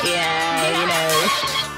Yeah, you know.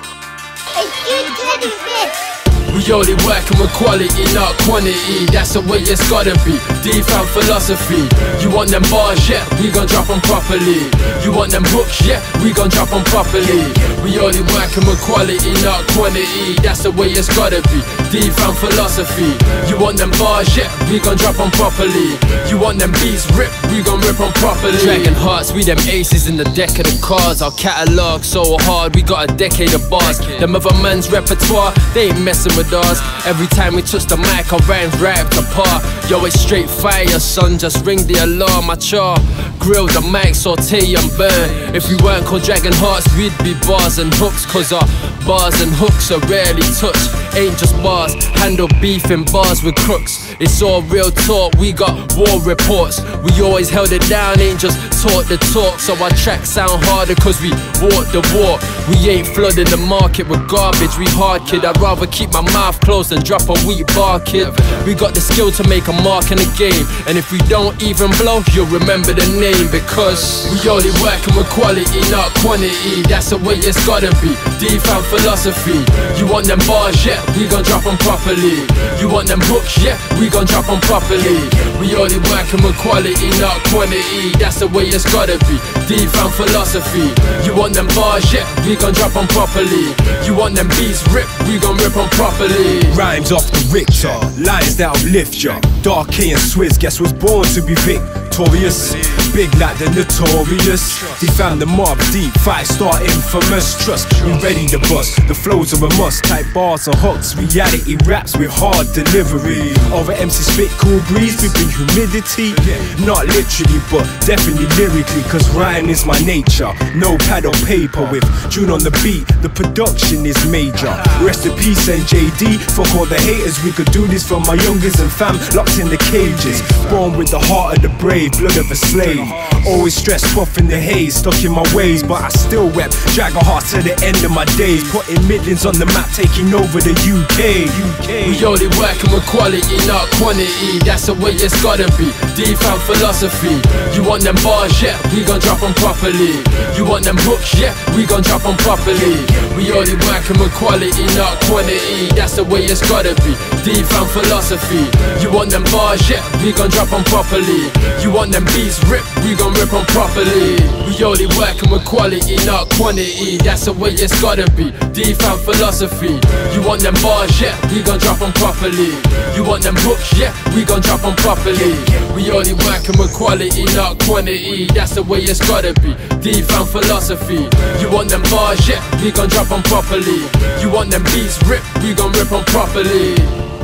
It's good to fit. We only working with quality, not quantity. That's the way it's gotta be. D-Fam philosophy. You want them bars, yeah, we gon' drop them properly. You want them hooks, yeah, we gon' drop them properly. We only working with quality, not quantity. That's the way it's gotta be. D-Fam philosophy. You want them bars, yeah, we gon' drop them properly. You want them beats ripped, we gon' rip them properly. Dragon Hearts, we them aces in the deck of the cards. Our catalogue so hard, we got a decade of bars. Them other man's repertoire, they ain't messing with us. Every time we touch the mic, our rhymes ripped apart. Yo, it's straight fire, son, just ring the alarm. I char, grill the mic, saute and burn. If we weren't called Dragon Hearts, we'd be bars and hooks. Cause our bars and hooks are rarely touched. Ain't just bars, handle beef in bars with crooks. It's all real talk, we got war reports. We always held it down, ain't just taught the talk. So our tracks sound harder cause we walk the walk. We ain't flooding the market with garbage, we hard kid. I'd rather keep my mouth closed than drop a weak bar kid. We got the skill to make a mark in the game. And if we don't even blow, you'll remember the name. Because we only working with quality, not quantity. That's the way it's gotta be. D-Fam philosophy. You want them bars, yeah, we gon' drop them properly. You want them hooks, yeah, we gon' drop them properly. We only working with quality, not quantity. That's the way it's gotta be. D-Fam philosophy. You want them bars, yeah, we gon' drop them properly. You want them beats ripped, we gon' rip them properly. Rhymes off the Richter, lines that uplift ya. Dark K and Swizz, guess was born to be victorious. Big like the notorious. D-Fam the mob deep, 5-star infamous. Trust, we ready to bust. The flows are a must, type bars and hooks. Reality raps with hard delivery. Over MC spit cool breeze, we bring humidity. Not literally, but definitely lyrically. Cause rhyme is my nature. No pad or paper with June on the beat. The production is major. Rest in peace NJD. Fuck all the haters, we could do this for my youngers and fam locked in the cages. Born with the heart of the brave, blood of a slave. Always stressed, puff in the haze, stuck in my ways, but I still rep Dragon Hearts to the end of my days. Putting millions on the map, taking over the UK. We only working with quality, not quantity. That's the way it's gotta be. D-Fam philosophy. You want them bars, yeah, we gon' drop them properly. You want them hooks, yeah, we gon' drop them properly. We only working with quality, not quantity. That's the way it's gotta be. D-Fam philosophy. You want them bars, yeah, we gon' drop them properly. You want them beats ripped, we gon' rip them properly. We only working with quality, not quantity. That's the way it's gotta be. D-Fam philosophy. You want them bars, yeah, we gon' drop them properly. You want them hooks, yeah, we gon' drop them properly. We only working with quality, not quantity. That's the way it's gotta be. D-Fam philosophy. You want them bars, yeah, we gon' drop them properly. You want them beats ripped, we gon' rip them properly.